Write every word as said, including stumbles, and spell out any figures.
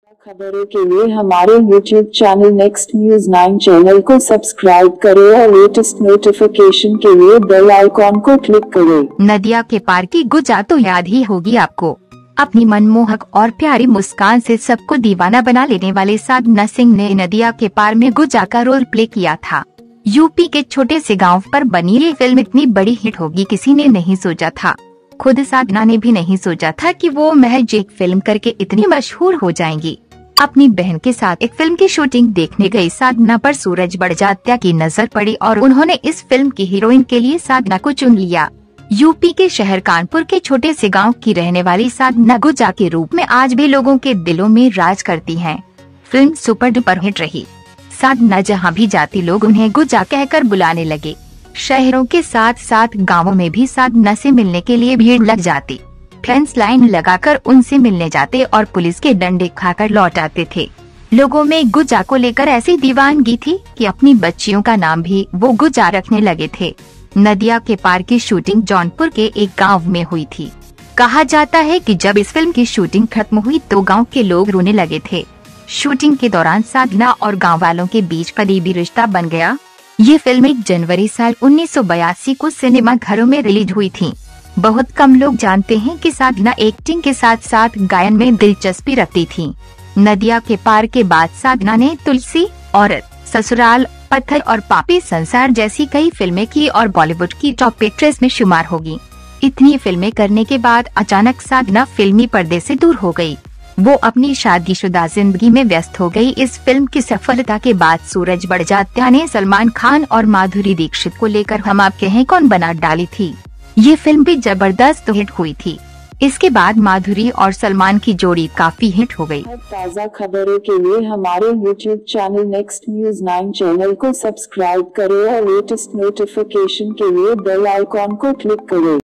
खबरों के लिए हमारे YouTube channel Next News Nine channel को सब्सक्राइब करें और लेटेस्ट नोटिफिकेशन के लिए बेल आइकॉन को क्लिक करें। नदिया के पार की गुजा तो याद ही होगी आपको। अपनी मनमोहक और प्यारी मुस्कान से सबको दीवाना बना लेने वाले साधना सिंह ने नदिया के पार में गुजा का रोल प्ले किया था। यूपी के छोटे से गाँव पर बनी ये फिल्म इतनी बड़ी हिट होगी किसी ने नहीं सोचा था। खुद साधना ने भी नहीं सोचा था कि वो महज एक फिल्म करके इतनी मशहूर हो जाएंगी। अपनी बहन के साथ एक फिल्म की शूटिंग देखने गई साधना पर सूरज बड़जात्या की नजर पड़ी और उन्होंने इस फिल्म की हीरोइन के लिए साधना को चुन लिया। यूपी के शहर कानपुर के छोटे से गांव की रहने वाली साधना गुजा के रूप में आज भी लोगों के दिलों में राज करती हैं। फिल्म सुपर डुपर हिट रही। साधना जहां भी जाती लोग उन्हें गुजा कहकर बुलाने लगे। शहरों के साथ साथ गांवों में भी साधना से मिलने के लिए भीड़ लग जाती। फैंस लाइन लगाकर उनसे मिलने जाते और पुलिस के डंडे खाकर लौट आते थे। लोगों में गुजा को लेकर ऐसी दीवानगी थी कि अपनी बच्चियों का नाम भी वो गुजा रखने लगे थे। नदिया के पार की शूटिंग जौनपुर के एक गांव में हुई थी। कहा जाता है कि जब इस फिल्म की शूटिंग खत्म हुई तो गांव के लोग रोने लगे थे। शूटिंग के दौरान साधना और गाँव वालों के बीच करीबी रिश्ता बन गया। ये फिल्म एक जनवरी साल उन्नीस सौ बयासी को सिनेमा घरों में रिलीज हुई थी। बहुत कम लोग जानते हैं कि साधना एक्टिंग के साथ साथ गायन में दिलचस्पी रखती थी। नदिया के पार के बाद साधना ने तुलसी, औरत, ससुराल, पत्थर और पापी संसार जैसी कई फिल्में की और बॉलीवुड की टॉप एक्ट्रेस में शुमार होगी। इतनी फिल्में करने के बाद अचानक साधना फिल्मी पर्दे से दूर हो गई। वो अपनी शादीशुदा जिंदगी में व्यस्त हो गई। इस फिल्म की सफलता के बाद सूरज बड़जात्या ने सलमान खान और माधुरी दीक्षित को लेकर हम आपके हैं कौन बना डाली थी। ये फिल्म भी जबरदस्त हिट हुई थी। इसके बाद माधुरी और सलमान की जोड़ी काफी हिट हो गई। ताज़ा खबरों के लिए हमारे YouTube channel Next News Nine channel को सब्सक्राइब करें और लेटेस्ट नोटिफिकेशन के लिए बेल आइकॉन को क्लिक करें।